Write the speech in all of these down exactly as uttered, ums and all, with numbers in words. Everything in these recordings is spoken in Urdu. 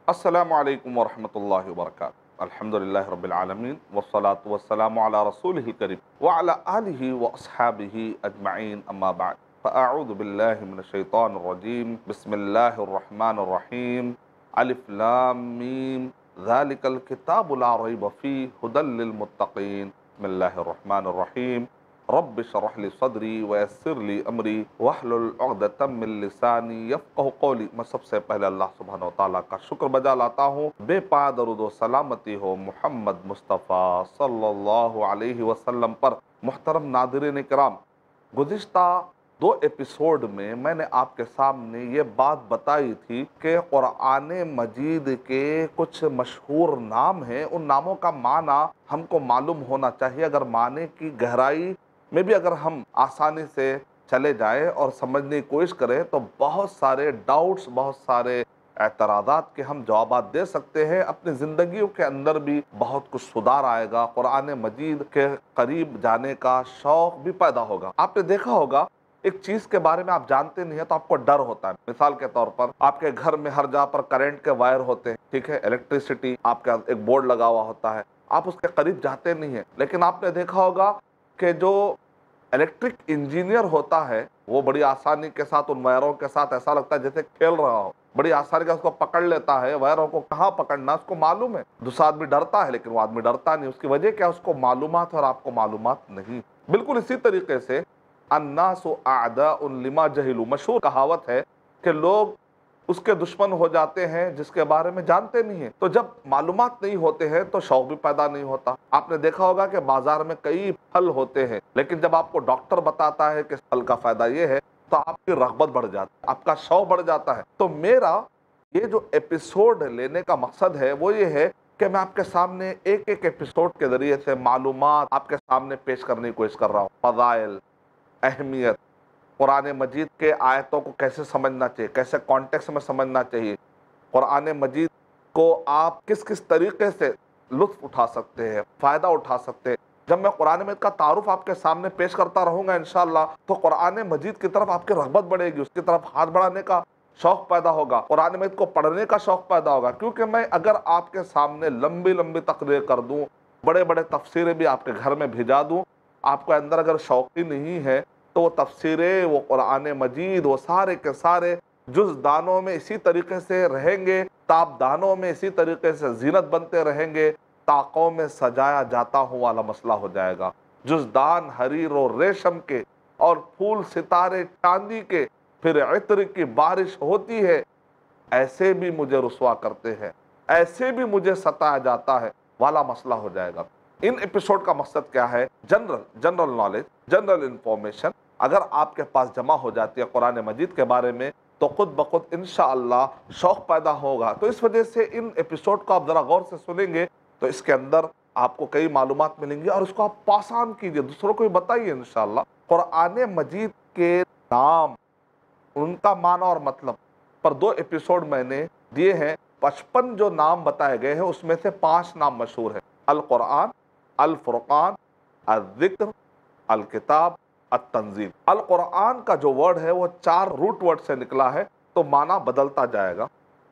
अस्सलामु अलैकुम वरहमतुल्लाहि वबरकातुहू। अल्हम्दुलिल्लाहि रब्बिल आलमीन वस्सलातु वस्सलामु अला रसूलिहिल करीम व अला आलिहि व अस्हाबिहि अजमईन अम्मा बाद। फ़अऊज़ु बिल्लाहि मिनश शैतानिर रजीम। बिस्मिल्लाहिर रहमानिर रहीम। अलिफ लाम मीम ज़ालिकल किताबु ला रैब फ़ीहि हुदल लिल मुत्तक़ीन। बिस्मिल्लाहिर रहमानिर रहीम। रब्बि इश्रह ली सदरी व यस्सिर ली अमरी वहलुल उक़दतम मिन लिसानी यफ़क़हू क़ौली। मैं सबसे पहले अल्लाह सुब्हानहू व तआला का शुक्र बजा लाता हूँ, बेपनाह दरूद व सलामती हो मुहम्मद मुस्तफ़ा सल्लल्लाहु अलैहि वसल्लम पर। मुहतरम नाज़रीन किराम, गुज़िश्ता दो एपिसोड में मैंने आपके सामने ये बात बताई थी कि क़ुरआन मजीद के कुछ मशहूर नाम हैं, उन नामों का माना हमको मालूम होना चाहिए। अगर माने की गहराई में भी अगर हम आसानी से चले जाएं और समझने की कोशिश करें तो बहुत सारे डाउट्स, बहुत सारे एतराज़ात के हम जवाब दे सकते हैं। अपनी ज़िंदगियों के अंदर भी बहुत कुछ सुधार आएगा, क़ुरआन मजीद के करीब जाने का शौक़ भी पैदा होगा। आपने देखा होगा, एक चीज़ के बारे में आप जानते नहीं है तो आपको डर होता है। मिसाल के तौर पर आपके घर में हर जगह पर करंट के वायर होते हैं, ठीक है, इलेक्ट्रिसिटी, आपका एक बोर्ड लगा हुआ होता है, आप उसके करीब जाते नहीं है। लेकिन आपने देखा होगा कि जो इलेक्ट्रिक इंजीनियर होता है वो बड़ी आसानी के साथ उन वायरों के साथ ऐसा लगता है जैसे खेल रहा हो, बड़ी आसानी का उसको पकड़ लेता है। वायरों को कहाँ पकड़ना उसको मालूम है। दूसरा आदमी डरता है लेकिन वो आदमी डरता नहीं। उसकी वजह क्या है? उसको मालूमात है और आपको मालूमात नहीं। बिल्कुल इसी तरीके से अन्नासु अअदाउन लिमा जहिलू, मशहूर कहावत है कि लोग उसके दुश्मन हो जाते हैं जिसके बारे में जानते नहीं है। तो जब मालूमात नहीं होते हैं तो शौक भी पैदा नहीं होता। आपने देखा होगा कि बाजार में कई फल होते हैं, लेकिन जब आपको डॉक्टर बताता है कि फल का फायदा ये है तो आपकी रग़बत बढ़ जाती है, आपका शौक बढ़ जाता है। तो मेरा ये जो एपिसोड लेने का मकसद है वो ये है कि मैं आपके सामने एक एक एपिसोड के जरिए से मालूमात आपके सामने पेश करने की कोशिश कर रहा हूँ। फ़ज़ाइल, अहमियत, क़ुरआन मजीद के आयतों को कैसे समझना चाहिए, कैसे कॉन्टेक्स्ट में समझना चाहिए, क़ुरआन मजीद को आप किस किस तरीके से लुत्फ़ उठा सकते हैं, फ़ायदा उठा सकते हैं। जब मैं क़ुरआन मजीद का तारुफ़ आपके सामने पेश करता रहूँगा इंशाअल्लाह, तो क़ुरआन मजीद की तरफ आपकी रग़बत बढ़ेगी, उसकी तरफ हाथ बढ़ाने का शौक़ पैदा होगा, क़ुरआन मजीद को पढ़ने का शौक़ पैदा होगा। क्योंकि मैं अगर आपके सामने लंबी लंबी तक़रीर कर दूँ, बड़े बड़े तफ़सीरें भी आपके घर में भिजा दूँ, आपके अंदर अगर शौक़ ही नहीं है तो वो तफ़सीरें, वो क़ुरआन मजीद, वो सारे के सारे जुज़दानों में इसी तरीके से रहेंगे, ताबदानों में इसी तरीके से ज़ीनत बनते रहेंगे, ताक़ों में सजाया जाता हूँ वाला मसला हो जाएगा। जुज़दान हरीर और रेशम के और फूल सितारे चांदी के, फिर इत्र की बारिश होती है, ऐसे भी मुझे रुसवा करते हैं, ऐसे भी मुझे सताया जाता है वाला मसला हो जाएगा। इन एपिसोड का मकसद क्या है? General general knowledge, general information अगर आपके पास जमा हो जाती है क़ुरआन मजीद के बारे में तो खुद ब खुद इंशाअल्लाह शौक़ पैदा होगा। तो इस वजह से इन एपिसोड को आप ज़रा गौर से सुनेंगे तो इसके अंदर आपको कई मालूमात मिलेंगी और इसको आप पासान कीजिए, दूसरों को भी बताइए इंशाअल्लाह। क़ुरआन मजीद के नाम, उनका माना और मतलब पर दो एपिसोड मैंने दिए हैं। पचपन जो नाम बताए गए हैं उसमें से पाँच नाम मशहूर हैं: अल क़ुरआन, अल फ़ुरक़ान, अज़्ज़िक्र, अल किताब, अत-तंज़ील। अल क़ुरआन का जो वर्ड है वो चार रूट वर्ड से निकला है, तो माना बदलता जाएगा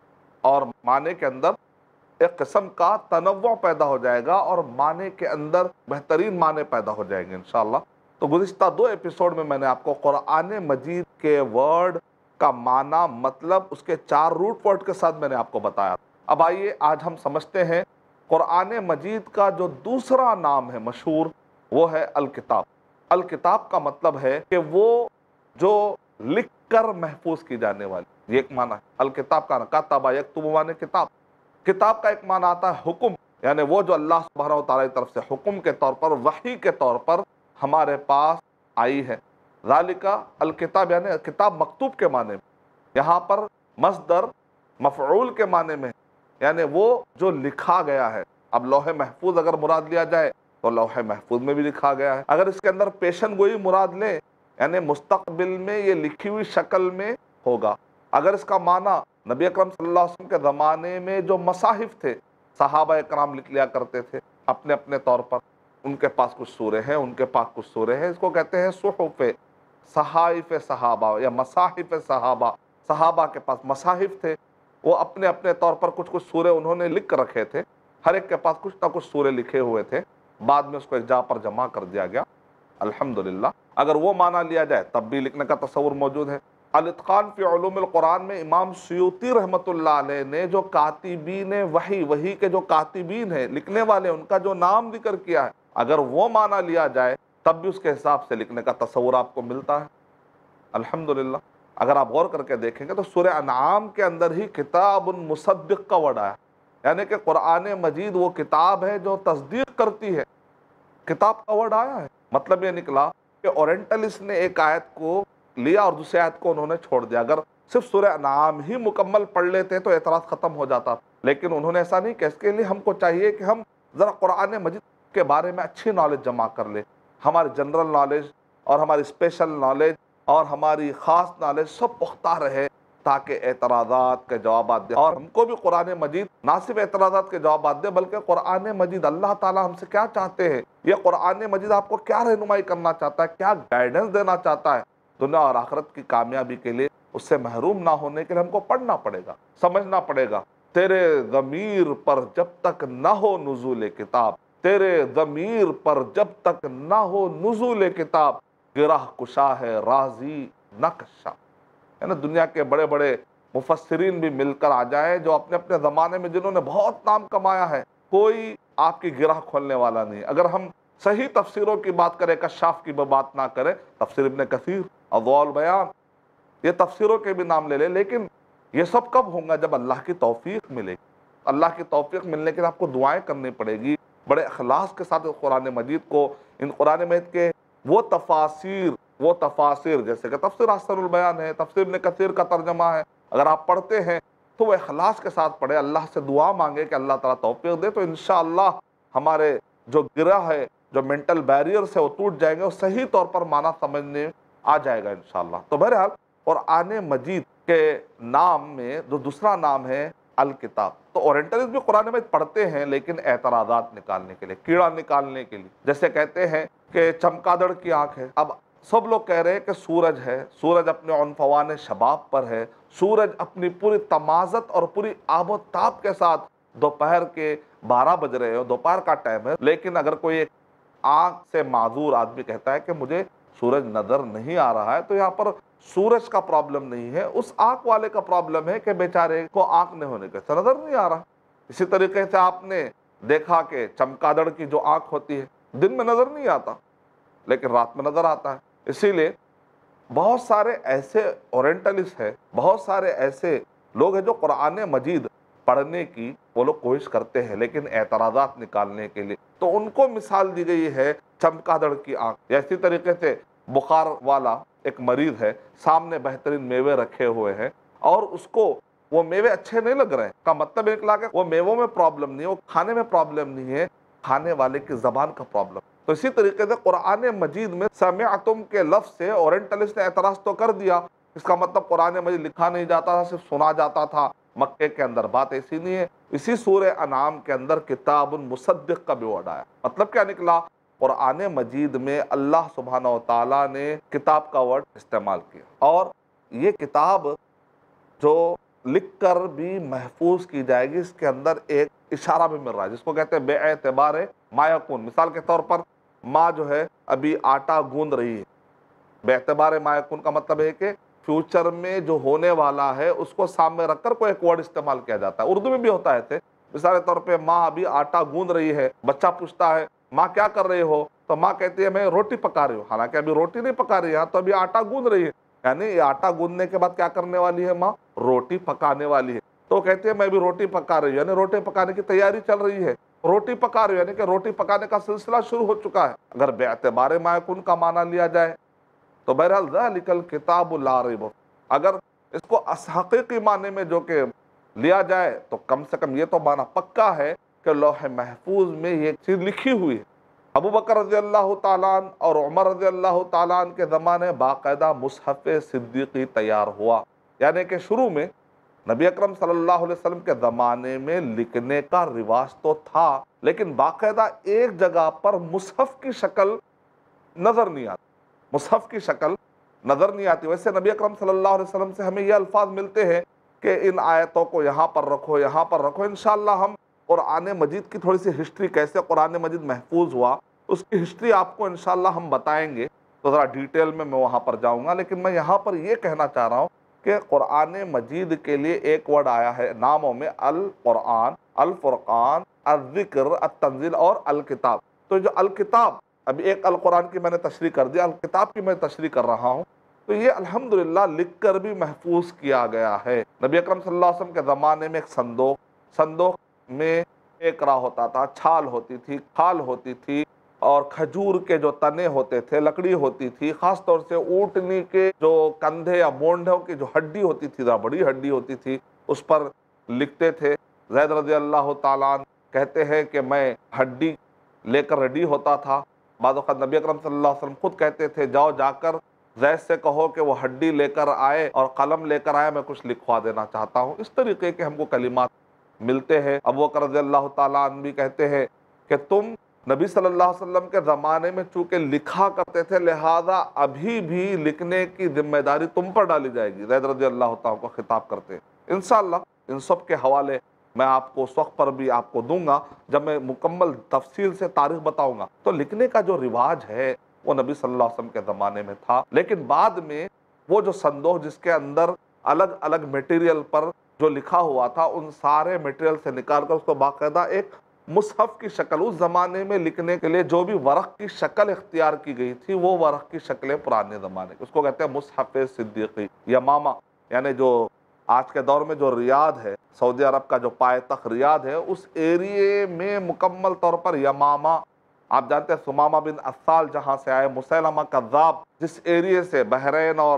और माने के अंदर एक किस्म का तनव्वुअ पैदा हो जाएगा और माने के अंदर बेहतरीन माने पैदा हो जाएंगे इंशाअल्लाह। तो गुज़िश्ता दो एपिसोड में मैंने आपको क़ुरआन मजीद के वर्ड का माना, मतलब उसके चार रूट वर्ड के साथ मैंने आपको बताया। अब आइए आज हम समझते हैं क़ुरआन मजीद का जो दूसरा नाम है मशहूर, वो है अल किताब। अल किताब का मतलब है कि वो जो लिख कर महफूज की जाने वाली, ये एक माना है। अल किताब का कतबा यक्तुबु माने किताब। किताब का एक माना आता है हुक्म, यानी वो जो अल्लाह सुब्हानहू व तआला की तरफ से हुक्म के तौर पर, वही के तौर पर हमारे पास आई है। ज़ालिका अल किताब, यानी किताब मकतूब के माने में, यहाँ पर मस्दर मफ़ऊल के माने में, यानी वो जो लिखा गया है। अब लौहे महफूज अगर मुराद लिया जाए तो लौहे महफूज में भी लिखा गया है। अगर इसके अंदर पेशन गोई मुराद लें, यानी मुस्तक़बिल में ये लिखी हुई शक्ल में होगा। अगर इसका माना नबी अकरम सल्लल्लाहु अलैहि वसल्लम के ज़माने में जो मसाहिफ थे, सहाबा इकराम लिख लिया करते थे अपने अपने तौर पर, उनके पास कुछ सूरे हैं, उनके पास कुछ सूरे हैं, इसको कहते हैं सुहुफ़, सहाइफ़ सहाबा या मसाहिफ़ सहाबा। सहाबा के पास मसाहिफ थे, وہ اپنے اپنے طور پر کچھ کچھ سورے انہوں نے لکھ کر رکھے تھے، ہر ایک کے پاس کچھ نہ کچھ سورے لکھے ہوئے تھے، بعد میں اس کو ایک جگہ پر جمع کر دیا گیا۔ الحمدللہ اگر وہ معنی لیا جائے تب بھی لکھنے کا تصور موجود ہے۔ الاتقان فی علوم القرآن میں امام سیوطی رحمۃ اللہ علیہ نے جو کاتبین وحی، وحی کے جو کاتبین ہیں، لکھنے والے، ان کا جو نام ذکر کیا ہے، اگر وہ معنی لیا جائے تب بھی اس کے حساب سے لکھنے کا تصور آپ کو ملتا ہے۔ الحمدللہ اگر آپ غور کر کے دیکھیں گے تو سورہ انعام کے اندر ہی کتاب مصدق کا ورڈ آیا، یعنی کہ قرآن مجید وہ کتاب ہے جو تصدیق کرتی ہے، کتاب کا ورڈ آیا ہے۔ مطلب یہ نکلا کہ اورینٹلسٹ نے ایک آیت کو لیا اور دوسری آیت کو انہوں نے چھوڑ دیا۔ اگر صرف سورہ انعام ہی مکمل پڑھ لیتے تو اعتراض ختم ہو جاتا، لیکن انہوں نے ایسا نہیں کیا۔ اس کے لیے ہم کو چاہیے کہ ہم ذرا قرآن مجید کے بارے میں اچھی نالج جمع کر لیں، ہماری جنرل نالج اور ہماری اسپیشل نالج اور ہماری خاص نالج سب پختہ رہے، تاکہ اعتراضات کے جوابات دیں۔ اور ہم کو بھی قرآن مجید نہ صرف اعتراضات کے جوابات دے، بلکہ قرآن مجید اللہ تعالیٰ ہم سے کیا چاہتے ہیں، یہ قرآن مجید آپ کو کیا رہنمائی کرنا چاہتا ہے، کیا گائیڈنس دینا چاہتا ہے، دنیا اور آخرت کی کامیابی کے لیے اس سے محروم نہ ہونے کے لیے ہم کو پڑھنا پڑے گا، سمجھنا پڑے گا۔ تیرے ضمیر پر جب تک نہ ہو نزول کتاب، تیرے ضمیر پر جب تک نہ ہو نزول کتاب، گرہ کشا ہے رازی نہ کشا۔ یعنی دنیا کے بڑے بڑے مفسرین بھی مل کر آ جائیں جو اپنے اپنے زمانے میں جنہوں نے بہت نام کمایا ہے، کوئی آپ کی گرہ کھولنے والا نہیں۔ اگر ہم صحیح تفسیروں کی بات کریں، کشاف کی بات نہ کریں، تفسیر ابن کثیر، اضواء البیان، یہ تفسیروں کے بھی نام لے لیں، لیکن یہ سب کب ہوں گا؟ جب اللہ کی توفیق ملے گی۔ اللہ کی توفیق ملنے کے لیے آپ کو دعائیں کرنی پڑے گی، بڑے اخلاص کے ساتھ قرآن مجید کو، ان قرآن مجید کے وہ تفاسیر وہ تفاسیر جیسے کہ تفسیر احسن البیان ہے، تفسیر ابن کثیر کا ترجمہ ہے، اگر آپ پڑھتے ہیں تو وہ اخلاص کے ساتھ پڑھے، اللہ سے دعا مانگے کہ اللہ تعالیٰ توفیق دے، تو انشاءاللہ ہمارے جو گرہ ہے، جو منٹل بیریئر سے وہ ٹوٹ جائیں گے، اور صحیح طور پر معنی سمجھنے آ جائے گا انشاءاللہ۔ تو بہرحال قرآن مجید کے نام میں جو دوسرا نام ہے الکتاب، تو اورینٹلسٹ بھی قرآن مجید پڑھتے ہیں لیکن اعتراضات نکالنے کے لیے، کیڑا نکالنے کے لیے۔ جیسے کہتے ہیں کہ چمگادڑ کی آنکھ ہے، اب سب لوگ کہہ رہے ہیں کہ سورج ہے، سورج اپنے عنفوان شباب پر ہے، سورج اپنی پوری تمازت اور پوری آب و تاب کے ساتھ دوپہر کے بارہ بج رہے ہو، دوپہر کا ٹائم ہے، لیکن اگر کوئی ایک آنکھ سے معذور آدمی کہتا ہے کہ مجھے سورج نظر نہیں آ رہا ہے، تو یہاں پر سورج کا پرابلم نہیں ہے، اس آنکھ والے کا پرابلم ہے کہ بیچارے کو آنکھ نہیں ہونے کے نظر نہیں آ رہا۔ اسی طریقے سے آپ نے دیکھا کہ چمگادڑ کی جو آنکھ ہوتی ہے دن میں نظر نہیں آتا لیکن رات میں نظر آتا ہے۔ اسی لیے بہت سارے ایسے اورینٹلسٹ ہیں، بہت سارے ایسے لوگ ہیں جو قرآن مجید پڑھنے کی وہ لوگ کوشش کرتے ہیں لیکن اعتراضات نکالنے کے لیے، تو ان کو مثال دی گئی ہے چمگادڑ کی آنکھ۔ اسی طریقے سے بخار والا ایک مریض ہے، سامنے بہترین میوے رکھے ہوئے ہیں اور اس کو وہ میوے اچھے نہیں لگ رہے ہیں، کا مطلب نکلا کہ وہ میووں میں پرابلم نہیں ہے، وہ کھانے میں پرابلم نہیں ہے، کھانے والے کی زبان کا پرابلم۔ تو اسی طریقے سے قرآن مجید میں سمعتم کے لفظ سے اورینٹلسٹ نے اعتراض تو کر دیا، اس کا مطلب قرآن مجید لکھا نہیں جاتا تھا، صرف سنا جاتا تھا مکے کے اندر۔ بات ایسی نہیں ہے۔ اسی سورہ انعام کے اندر کتاب مصدق کا بھی ورڈ آیا، مطلب کیا نکلا؟ قرآن مجید میں اللہ سبحانہ و تعالیٰ نے کتاب کا ورڈ استعمال کیا، اور یہ کتاب جو لکھ کر بھی محفوظ کی جائے گی، اس کے اندر ایک اشارہ بھی مل رہا ہے جس کو کہتے ہیں بے اعتبار ما یکون۔ مثال کے طور پر ماں جو ہے ابھی آٹا گوندھ رہی ہے، بے اعتبار ما یکون کا مطلب ہے کہ فیوچر میں جو ہونے والا ہے اس کو سامنے رکھ کر کوئی ایک ورڈ استعمال کیا جاتا ہے، اردو میں بھی ہوتا ہے ایسے۔ مثال کے طور پہ ماں ابھی آٹا گوندھ رہی ہے، بچہ پوچھتا ہے ماں کیا کر رہے ہو، تو ماں کہتی ہے میں روٹی پکا رہی ہوں، حالانکہ ابھی روٹی نہیں پکا رہی ہے، تو ابھی آٹا گوندھ رہی ہے، یعنی یہ آٹا گوندھنے کے بعد کیا کرنے والی ہے ماں؟ روٹی پکانے والی ہے۔ تو کہتی ہے میں بھی روٹی پکا رہی ہوں، یعنی روٹی پکانے کی تیاری چل رہی ہے، روٹی پکا رہی ہوں یعنی کہ روٹی پکانے کا سلسلہ شروع ہو چکا ہے۔ اگر بے اعتبار ما یکون کا معنی لیا جائے تو بہرحال ذالک الکتاب لا ریب، اگر اس کو حقیقی معنی میں جو کہ لیا جائے تو کم سے کم یہ تو معنی پکا ہے کہ لوح محفوظ میں یہ چیز لکھی ہوئی ہے۔ ابو بکر رضی اللہ تعالیٰ عنہ اور عمر رضی اللہ تعالیٰ عنہ کے زمانے باقاعدہ مصحف صدیقی تیار ہوا، یعنی کہ شروع میں نبی اکرم صلی اللہ علیہ وسلم کے زمانے میں لکھنے کا رواج تو تھا، لیکن باقاعدہ ایک جگہ پر مصحف کی شکل نظر نہیں آتی، مصحف کی شکل نظر نہیں آتی۔ ویسے نبی اکرم صلی اللہ علیہ وسلم سے ہمیں یہ الفاظ ملتے ہیں کہ ان آیتوں کو یہاں پر رکھو یہاں پر رکھو. انشاءاللہ ہم قرآن مجید کی تھوڑی سی ہسٹری، کیسے قرآن مجید محفوظ ہوا، اس کی ہسٹری آپ کو انشاءاللہ ہم بتائیں گے. تو ذرا ڈیٹیل میں میں وہاں پر جاؤں گا، لیکن میں یہاں پر یہ کہنا چاہ رہا ہوں کہ قرآن مجید کے لیے ایک ورڈ آیا ہے ناموں میں، القرآن، الفرقان، الذکر، التنزیل اور الکتاب. تو جو الکتاب، ابھی ایک القرآن کی میں نے تشریح کر دیا، الکتاب کی میں تشریح کر رہا ہوں. تو یہ الحمدللہ لکھ کر بھی محفوظ کیا گیا ہے. نبی اکرم صلی اللہ علیہ وسلم کے زمانے میں ایک صندوق صندوق میں ایک راہ ہوتا تھا، چھال ہوتی تھی، کھال ہوتی تھی، اور کھجور کے جو تنے ہوتے تھے، لکڑی ہوتی تھی، خاص طور سے اونٹنی کے جو کندھے یا مونڈھوں کی جو ہڈی ہوتی تھی، ذرا بڑی ہڈی ہوتی تھی، اس پر لکھتے تھے. زید رضی اللہ تعالیٰ عنہ کہتے ہیں کہ میں ہڈی لے کر ریڈی ہوتا تھا. بعض اوقات نبی اکرم صلی اللہ علیہ وسلم خود کہتے تھے جاؤ جا کر زید سے کہو کہ وہ ہڈی لے کر آئے اور قلم لے کر آئے، میں کچھ لکھوا دینا چاہتا ہوں. اس طریقے کے ہم کو کلمات ملتے ہیں. ابو بکر رضی اللہ تعالیٰ عنہ بھی کہتے ہیں کہ تم نبی صلی اللہ علیہ وسلم کے زمانے میں چونکہ لکھا کرتے تھے، لہذا ابھی بھی لکھنے کی ذمہ داری تم پر ڈالی جائے گی. زید رضی اللہ تعالیٰ کو خطاب کرتے ہیں. انشاءاللہ ان سب کے حوالے میں آپ کو اس وقت پر بھی آپ کو دوں گا جب میں مکمل تفصیل سے تاریخ بتاؤں گا. تو لکھنے کا جو رواج ہے وہ نبی صلی اللہ علیہ وسلم کے زمانے میں تھا، لیکن بعد میں وہ جو صندوق جس کے اندر الگ الگ میٹیریل پر جو لکھا ہوا تھا، ان سارے میٹیریل سے نکال کر اس کو باقاعدہ ایک مصحف کی شکل، اس زمانے میں لکھنے کے لیے جو بھی ورق کی شکل اختیار کی گئی تھی وہ ورق کی شکلیں پرانے زمانے کی، اس کو کہتے ہیں مصحف صدیقی. یمامہ یعنی جو آج کے دور میں جو ریاض ہے، سعودی عرب کا جو پائے تخت ریاض ہے، اس ایریے میں مکمل طور پر یمامہ، آپ جانتے ہیں ثمامہ بن اسال جہاں سے آئے، مسیلمہ کذاب جس ایریے سے، بحرین اور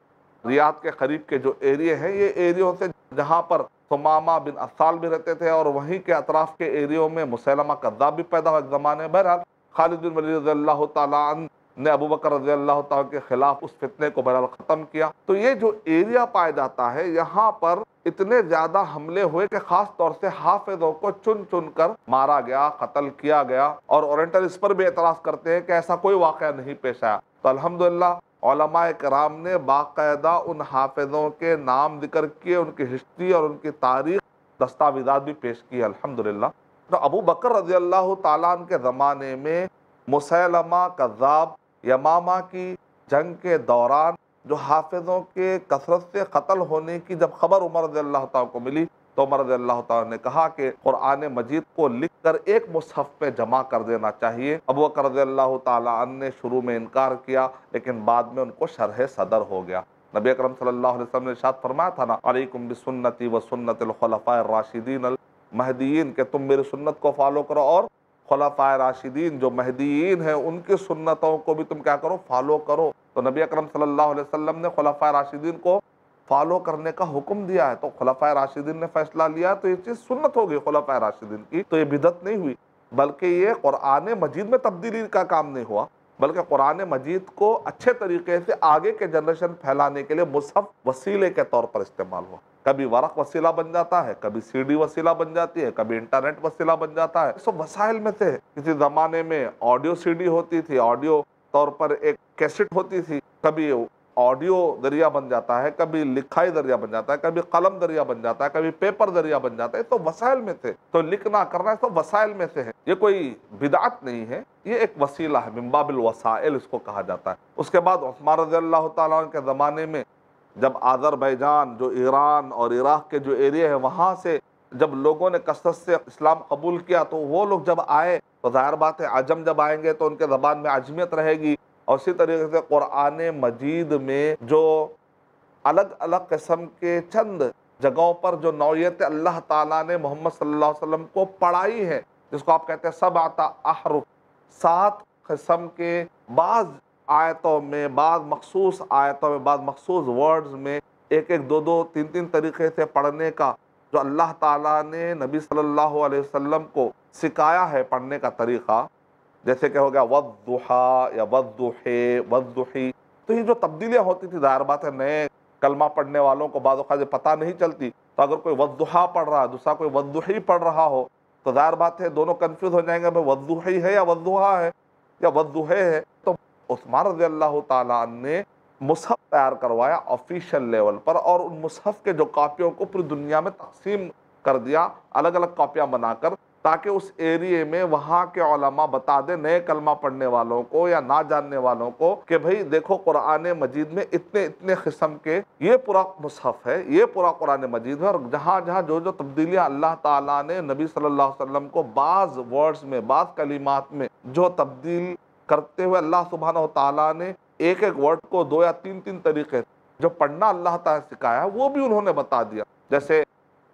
ریاض کے قریب کے جو ایریے ہیں، یہ ایریوں سے جہاں پر ثمامہ بن اسال بھی رہتے تھے، اور وہیں کے اطراف کے ایریوں میں مسیلمہ کذاب بھی پیدا ہوا ایک زمانے. بہرحال خالد بن ولید رضی اللہ تعالیٰ عنہ نے ابو بکر رضی اللہ تعالیٰ کے خلاف اس فتنے کو بہرحال ختم کیا. تو یہ جو ایریا پایا جاتا ہے، یہاں پر اتنے زیادہ حملے ہوئے کہ خاص طور سے حافظوں کو چن چن کر مارا گیا، قتل کیا گیا. اور اورینٹل اس پر بھی اعتراض کرتے ہیں کہ ایسا کوئی واقعہ نہیں پیش آیا. تو الحمدللہ علماء کرام نے باقاعدہ ان حافظوں کے نام ذکر کیے، ان کی ہسٹری اور ان کی تاریخ دستاویزات بھی پیش کی الحمدللہ. تو ابو بکر رضی اللہ تعالیٰ عنہ کے زمانے میں مسیلمہ کذاب یمامہ کی جنگ کے دوران جو حافظوں کے کثرت سے قتل ہونے کی جب خبر عمر رضی اللہ تعالیٰ کو ملی، تو عمر رضی اللہ تعالیٰ نے کہا کہ قرآن مجید کو لکھ کر ایک مصحف پہ جمع کر دینا چاہیے. ابو بکر رضی اللہ تعالیٰ عنہ نے شروع میں انکار کیا، لیکن بعد میں ان کو شرح صدر ہو گیا. نبی اکرم صلی اللہ علیہ وسلم نے ارشاد فرمایا تھا نا، علیکم بسنتی و سنت الخلفاء الراشدین المہدیین، کہ تم میری سنت کو فالو کرو اور خلفائے راشدین جو مہدیین ہیں ان کی سنتوں کو بھی تم کیا کرو، فالو کرو. تو نبی اکرم صلی اللہ علیہ وسلم نے خلفائے راشدین کو فالو کرنے کا حکم دیا ہے. تو خلفائے راشدین نے فیصلہ لیا تو یہ چیز سنت ہو گئی خلفائے راشدین کی. تو یہ بدعت نہیں ہوئی، بلکہ یہ قرآن مجید میں تبدیلی کا کام نہیں ہوا، بلکہ قرآن مجید کو اچھے طریقے سے آگے کے جنریشن پھیلانے کے لیے مصحف وسیلے کے طور پر استعمال ہوا. کبھی ورق وسیلہ بن جاتا ہے، کبھی سی ڈی وسیلہ بن جاتی ہے، کبھی انٹرنیٹ وسیلہ بن جاتا ہے. سب وسائل میں سے کسی زمانے میں آڈیو سی ڈی ہوتی تھی، آڈیو طور پر ایک کیسٹ ہوتی تھی، کبھی آڈیو ذریعہ بن جاتا ہے، کبھی لکھائی ذریعہ بن جاتا ہے، کبھی قلم ذریعہ بن جاتا ہے، کبھی پیپر ذریعہ بن جاتا ہے. تو وسائل میں سے، تو لکھنا کرنا سب وسائل میں سے ہے. یہ کوئی بدعت نہیں ہے، یہ ایک وسیلہ ہے، من باب الوسائل اس کو کہا جاتا ہے. اس کے بعد عثمان رضی اللہ تعالیٰ عنہ کے زمانے میں جب آذربائیجان جو ایران اور عراق کے جو ایریا ہے وہاں سے جب لوگوں نے کثرت سے اسلام قبول کیا، تو وہ لوگ جب آئے تو ظاہر بات ہے عجم جب آئیں گے تو ان کے زبان میں عجمیت رہے گی. اور اسی طریقے سے قرآن مجید میں جو الگ الگ قسم کے چند جگہوں پر جو نوعیت اللہ تعالیٰ نے محمد صلی اللہ علیہ وسلم کو پڑھائی ہے، جس کو آپ کہتے ہیں سبعۃ احرف، سات قسم کے، بعض آیتوں میں، بعض مخصوص آیتوں میں، بعض مخصوص ورڈز میں ایک ایک دو دو تین تین طریقے سے پڑھنے کا جو اللہ تعالیٰ نے نبی صلی اللہ علیہ وسلم کو سکھایا ہے پڑھنے کا طریقہ، جیسے کہ ہو گیا والضحیٰ یا والضحی والضحی. تو یہ جو تبدیلیاں ہوتی تھی، ظاہر بات ہے نئے کلمہ پڑھنے والوں کو بعض اوقات پتہ نہیں چلتی، تو اگر کوئی والضحیٰ پڑھ رہا ہے، دوسرا کوئی والضحی پڑھ رہا ہو، تو ظاہر بات ہے دونوں کنفیوز ہو جائیں گے، بھائی والضحی ہے یا والضحیٰ ہے یا والضحی ہے. تو عثمان رضی اللہ تعالیٰ عنہ نے مصحف تیار کروایا آفیشیل لیول پر، اور ان مصحف کے جو کاپیوں کو پوری دنیا میں تقسیم کر دیا الگ الگ کاپیاں بنا کر، تاکہ اس ایریے میں وہاں کے علماء بتا دیں نئے کلمہ پڑھنے والوں کو یا نہ جاننے والوں کو کہ بھئی دیکھو قرآن مجید میں اتنے اتنے قسم کے یہ پورا مصحف ہے، یہ پورا قرآن مجید ہے، اور جہاں جہاں جو جو تبدیلیاں اللہ تعالیٰ نے نبی صلی اللہ علیہ وسلم کو بعض ورڈز میں بعض کلمات میں جو تبدیل کرتے ہوئے اللہ سبحانہ و تعالیٰ نے ایک ایک ورڈ کو دو یا تین تین طریقے جو پڑھنا اللہ تعالیٰ نے سکھایا وہ بھی انہوں نے بتا دیا۔ جیسے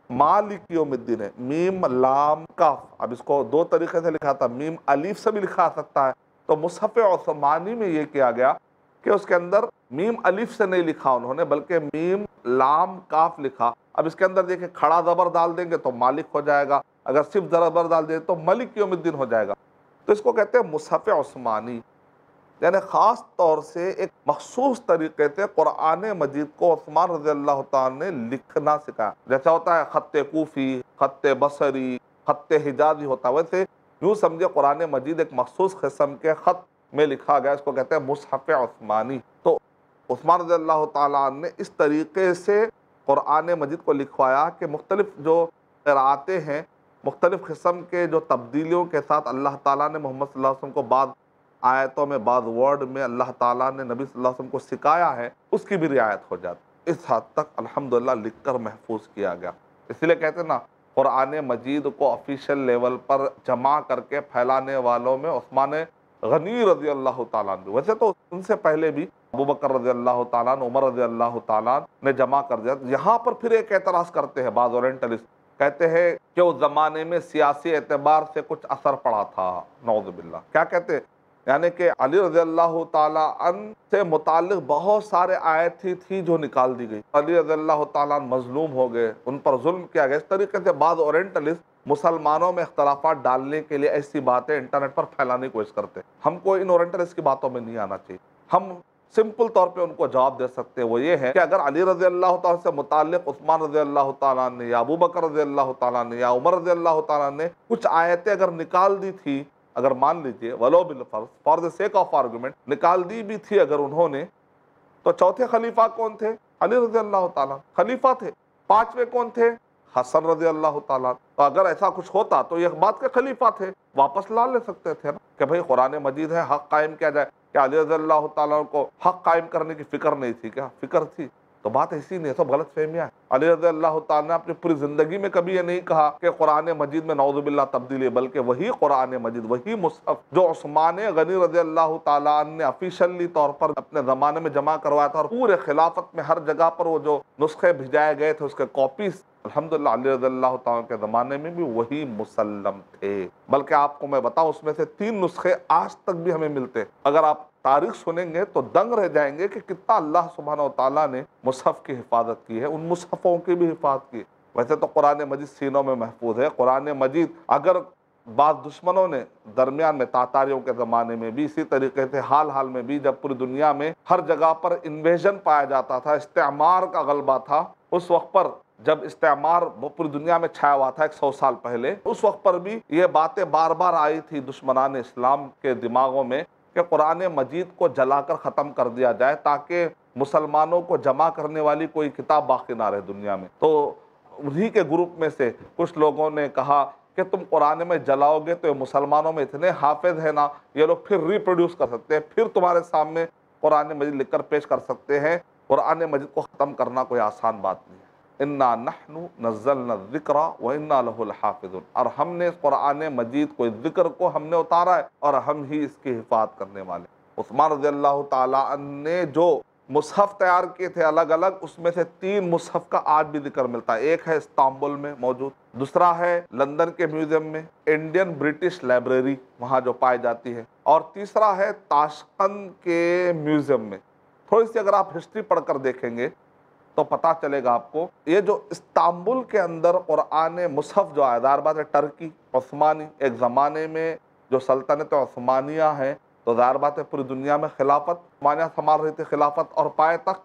مالک یوم الدین ہے، میم لام کاف، اب اس کو دو طریقے سے لکھا تھا، میم الف سے بھی لکھا سکتا ہے، تو مصحف عثمانی میں یہ کیا گیا کہ اس کے اندر میم الف سے نہیں لکھا انہوں نے، بلکہ میم لام کاف لکھا۔ اب اس کے اندر دیکھیں کھڑا زبر ڈال دیں گے تو مالک ہو جائے گا، اگر صرف زبر ڈال دیں تو ملک یوم الدین ہو جائے گا۔ تو اس کو کہتے ہیں مصحف عثمانی، یعنی خاص طور سے ایک مخصوص طریقے سے قرآن مجید کو عثمان رضی اللہ تعالیٰ نے لکھنا سکھایا۔ جیسا ہوتا ہے خط کوفی، خط بصری، خط حجازی ہوتا ہے، ویسے یوں سمجھے قرآن مجید ایک مخصوص قسم کے خط میں لکھا گیا، اس کو کہتے ہیں مصحف عثمانی۔ تو عثمان رضی اللہ تعالیٰ نے اس طریقے سے قرآن مجید کو لکھوایا کہ مختلف جو قرآتیں ہیں، مختلف قسم کے جو تبدیلیوں کے ساتھ اللہ تعالیٰ نے محمد صلی اللہ علیہ وسلم کو بعض آیتوں میں بعض ورڈ میں اللہ تعالیٰ نے نبی صلی اللہ علیہ وسلم کو سکھایا ہے، اس کی بھی رعایت ہو جاتی۔ اس حد تک الحمدللہ لکھ کر محفوظ کیا گیا۔ اس لیے کہتے ہیں نا قرآن مجید کو آفیشیل لیول پر جمع کر کے پھیلانے والوں میں عثمان غنی رضی اللہ تعالیٰ عنہ، ویسے تو ان سے پہلے بھی ابو بکر رضی اللہ تعالیٰ عنہ، عمر رضی اللہ تعالیٰ نے جمع کر دیا۔ یہاں پر پھر ایک اعتراض کرتے ہیں بعض اورینٹلسٹ، کہتے ہیں کہ اس زمانے میں سیاسی اعتبار سے کچھ اثر پڑا تھا، نعوذ باللہ۔ کیا کہتے ہیں؟ یعنی کہ علی رضی اللہ تعالیٰ عنہ سے متعلق بہت سارے آیتیں تھی جو نکال دی گئی، علی رضی اللہ تعالیٰ عنہ مظلوم ہو گئے، ان پر ظلم کیا گیا۔ اس طریقے سے بعض اورینٹلسٹ مسلمانوں میں اختلافات ڈالنے کے لیے ایسی باتیں انٹرنیٹ پر پھیلانے کی کوشش کرتے ہیں۔ ہم کو ان اورینٹلسٹ کی باتوں میں نہیں آنا چاہیے۔ ہم سمپل طور پہ ان کو جواب دے سکتے ہیں، وہ یہ ہے کہ اگر علی رضی اللہ تعالیٰ سے متعلق عثمان رضی اللہ تعالیٰ نے یا ابو بکر رضی اللہ تعالیٰ نے یا عمر رضی اللہ تعالیٰ نے کچھ آیتیں اگر نکال دی تھی، اگر مان لیجئے ولو بالفرض for the sake of argument نکال دی بھی تھی اگر انہوں نے، تو چوتھے خلیفہ کون تھے؟ علی رضی اللہ تعالیٰ خلیفہ تھے۔ پانچویں کون تھے؟ حسن رضی اللہ تعالیٰ۔ تو اگر ایسا کچھ ہوتا تو یہ بات کے خلیفہ تھے، واپس لا لے سکتے تھے نا کہ بھئی قرآن مجید ہے، حق قائم کیا جائے۔ کہ علی رضی اللہ تعالیٰ کو حق قائم کرنے کی فکر نہیں تھی کیا؟ فکر تھی۔ تو بات ایسی نہیں ہے، سب غلط فہمیاں ہیں۔ علی رضی اللہ تعالیٰ نے اپنی پوری زندگی میں کبھی یہ نہیں کہا کہ قرآن مجید میں نعوذ باللہ تبدیلی ہے، بلکہ وہی قرآن مجید، وہی مصحف جو عثمان غنی رضی اللہ تعالیٰ عنہ نے آفیشلی طور پر اپنے زمانے میں جمع کروایا تھا، اور پورے خلافت میں ہر جگہ پر وہ جو نسخے بھیجائے گئے تھے اس کے کاپیز الحمدللہ علی رضی اللہ تعالیٰ کے زمانے میں بھی وہی مسلم تھے۔ بلکہ آپ کو میں بتاؤں اس میں سے تین نسخے آج تک بھی ہمیں ملتے ہیں۔ اگر آپ تاریخ سنیں گے تو دنگ رہ جائیں گے کہ کتنا اللہ سبحانہ و تعالیٰ نے مصحف کی حفاظت کی ہے، ان مصحفوں کی بھی حفاظت کی ہے۔ ویسے تو قرآن مجید سینوں میں محفوظ ہے۔ قرآن مجید اگر بعض دشمنوں نے درمیان میں تاتاریوں کے زمانے میں بھی اسی طریقے سے حال حال میں بھی جب پوری دنیا میں ہر جگہ پر انویژن پایا جاتا تھا، استعمار کا غلبہ تھا، اس وقت پر جب استعمار پوری دنیا میں چھایا ہوا تھا ایک سو سال پہلے، اس وقت پر بھی یہ باتیں بار بار آئی تھی دشمنان اسلام کے دماغوں میں کہ قرآن مجید کو جلا کر ختم کر دیا جائے تاکہ مسلمانوں کو جمع کرنے والی کوئی کتاب باقی نہ رہے دنیا میں۔ تو انہی کے گروپ میں سے کچھ لوگوں نے کہا کہ تم قرآن میں جلاؤ گے تو یہ مسلمانوں میں اتنے حافظ ہیں نا، یہ لوگ پھر ریپروڈیوس کر سکتے ہیں، پھر تمہارے سامنے قرآن مجید لکھ کر پیش کر سکتے ہیں۔ قرآن مجید کو ختم کرنا کوئی آسان بات نہیں ہے۔ انا نحن نزلنا الذکر وانا لہ لحافظون، اور ہم نے اس قرآن مجید کو، اس ذکر کو ہم نے اتارا ہے اور ہم ہی اس کی حفاظت کرنے والے۔ عثمان رضی اللہ تعالیٰ عنہ نے جو مصحف تیار کیے تھے الگ الگ، اس میں سے تین مصحف کا آج بھی ذکر ملتا ہے۔ ایک ہے استنبول میں موجود، دوسرا ہے لندن کے میوزیم میں، انڈین برٹش لائبریری وہاں جو پائی جاتی ہے، اور تیسرا ہے تاشقند کے میوزیم میں۔ تھوڑی سی اگر آپ ہسٹری پڑھ کر دیکھیں گے تو پتہ چلے گا آپ کو، یہ جو استنبول کے اندر قرآن مصحف جو ہے، ظاہر بات ہے ٹرکی عثمانی ایک زمانے میں جو سلطنت عثمانیہ ہے، تو ظاہر بات ہے پوری دنیا میں خلافت عثمانیہ سنبھال رہی تھی، خلافت اور پائے تخت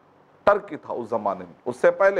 ٹرکی تھا اس زمانے میں۔ اس سے پہلے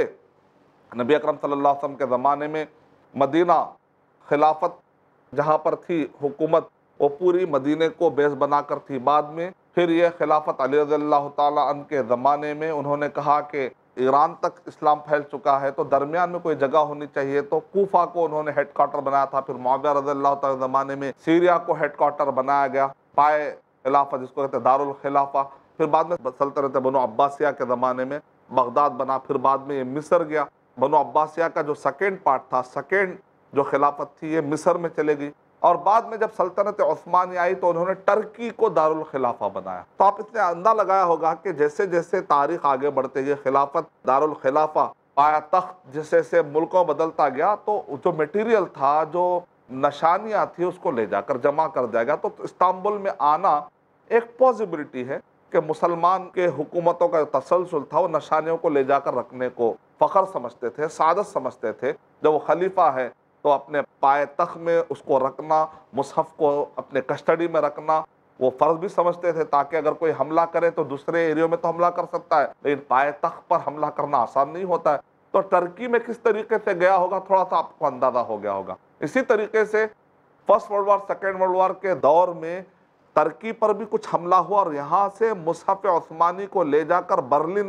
نبی اکرم صلی اللہ علیہ وسلم کے زمانے میں مدینہ خلافت جہاں پر تھی، حکومت وہ پوری مدینے کو بیس بنا کر تھی۔ بعد میں پھر یہ خلافت علی رضی اللہ تعالیٰ عنہ کے زمانے میں انہوں نے کہا کہ ایران تک اسلام پھیل چکا ہے تو درمیان میں کوئی جگہ ہونی چاہیے، تو کوفہ کو انہوں نے ہیڈ کوارٹر بنایا تھا۔ پھر معاویہ رضی اللہ تعالیٰ کے زمانے میں سیریا کو ہیڈ کوارٹر بنایا گیا، پائے خلافت جس کو کہتے ہیں دارالخلافہ۔ پھر بعد میں سلطنت بنو عباسیہ کے زمانے میں بغداد بنا، پھر بعد میں یہ مصر گیا۔ بنو عباسیہ کا جو سیکنڈ پارٹ تھا، سیکنڈ جو خلافت تھی، یہ مصر میں چلے گئی، اور بعد میں جب سلطنت عثمانی آئی تو انہوں نے ٹرکی کو دارالخلافہ بنایا۔ تو آپ اس نے اندازہ لگایا ہوگا کہ جیسے جیسے تاریخ آگے بڑھتے گئے، خلافت دارالخلافہ پایا تخت جیسے جیسے ملکوں بدلتا گیا، تو جو میٹیریل تھا، جو نشانیاں تھی، اس کو لے جا کر جمع کر دیا گیا۔ تو استنبول میں آنا ایک پازیبلٹی ہے کہ مسلمان کے حکومتوں کا تسلسل تھا، وہ نشانیوں کو لے جا کر رکھنے کو فخر سمجھتے تھے، سعادت سمجھتے تھے۔ جب وہ خلیفہ ہے تو اپنے پائے تخت میں اس کو رکھنا، مصحف کو اپنے کسٹڈی میں رکھنا وہ فرض بھی سمجھتے تھے، تاکہ اگر کوئی حملہ کرے تو دوسرے ایریوں میں تو حملہ کر سکتا ہے، لیکن پائے تخت پر حملہ کرنا آسان نہیں ہوتا ہے۔ تو ٹرکی میں کس طریقے سے گیا ہوگا، تھوڑا سا آپ کو اندازہ ہو گیا ہوگا۔ اسی طریقے سے first world war, second world war کے دور میں ترکی پر بھی کچھ حملہ ہوا، اور یہاں سے مصحف عثمانی کو لے جا کر برلن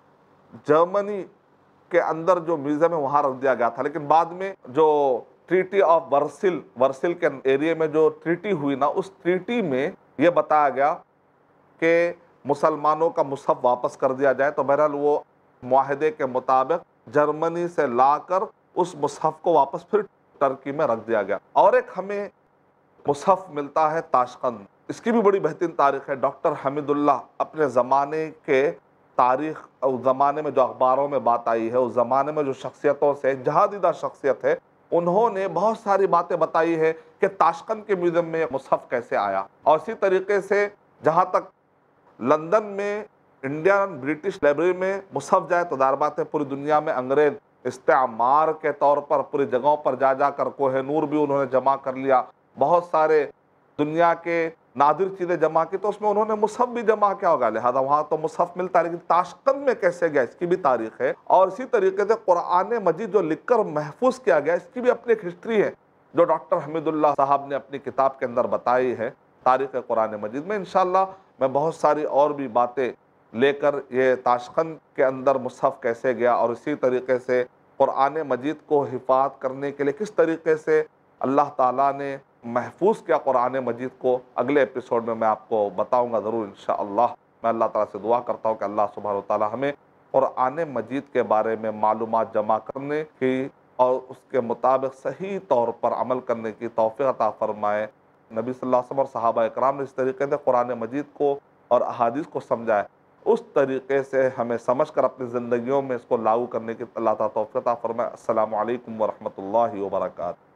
جرمنی کے اندر جو میوزیم ہے وہاں رکھ دیا گیا تھا۔ لیکن بعد میں جو ٹریٹی آف ورسل ورسل کے ایریے میں جو ٹریٹی ہوئی نا، اس ٹریٹی میں یہ بتایا گیا کہ مسلمانوں کا مصحف واپس کر دیا جائے۔ تو بہرحال وہ معاہدے کے مطابق جرمنی سے لا کر اس مصحف کو واپس پھر ٹرکی میں رکھ دیا گیا۔ اور ایک ہمیں مصحف ملتا ہے تاشقند، اس کی بھی بڑی بہترین تاریخ ہے۔ ڈاکٹر حمید اللہ اپنے زمانے کے تاریخ، اس زمانے میں جو اخباروں میں بات آئی ہے، اس زمانے میں جو شخصیتوں سے جہادیدہ شخصیت ہے، انہوں نے بہت ساری باتیں بتائی ہے کہ تاشقند کے میوزیم میں مصحف کیسے آیا۔ اور اسی طریقے سے جہاں تک لندن میں انڈین برٹش لائبریری میں مصحف جائے تو ظاہر بات ہے پوری دنیا میں انگریز استعمار کے طور پر پوری جگہوں پر جا جا کر کوہ نور بھی انہوں نے جمع کر لیا، بہت سارے دنیا کے نادر چیزیں جمع کی، تو اس میں انہوں نے مصحف بھی جمع کیا ہوگا، لہذا وہاں تو مصحف ملتا ہے، لیکن تاشقند میں کیسے گیا اس کی بھی تاریخ ہے۔ اور اسی طریقے سے قرآن مجید جو لکھ کر محفوظ کیا گیا، اس کی بھی اپنی ایک ہسٹری ہے جو ڈاکٹر حمید اللہ صاحب نے اپنی کتاب کے اندر بتائی ہے، تاریخ قرآن مجید میں۔ انشاءاللہ میں بہت ساری اور بھی باتیں لے کر یہ تاشقند کے اندر مصحف کیسے گیا، اور اسی طریقے سے قرآن مجید کو حفاظت کرنے کے لیے کس طریقے سے اللہ تعالیٰ نے محفوظ کیا قرآن مجید کو، اگلے ایپیسوڈ میں میں آپ کو بتاؤں گا ضرور انشاءاللہ۔ میں اللہ تعالیٰ سے دعا کرتا ہوں کہ اللہ سبحانہ وتعالیٰ ہمیں قرآن مجید کے بارے میں معلومات جمع کرنے کی اور اس کے مطابق صحیح طور پر عمل کرنے کی توفیق عطا فرمائے۔ نبی صلی اللہ علیہ وسلم اور صحابہ اکرام نے اس طریقے سے قرآن مجید کو اور احادیث کو سمجھا ہے، اس طریقے سے ہمیں سمجھ کر اپنی زندگیوں میں اس کو لاگو کرنے کی اللہ تعالیٰ توفیق عطا فرمائے۔ السلام علیکم ورحمۃ اللہ وبرکاتہ۔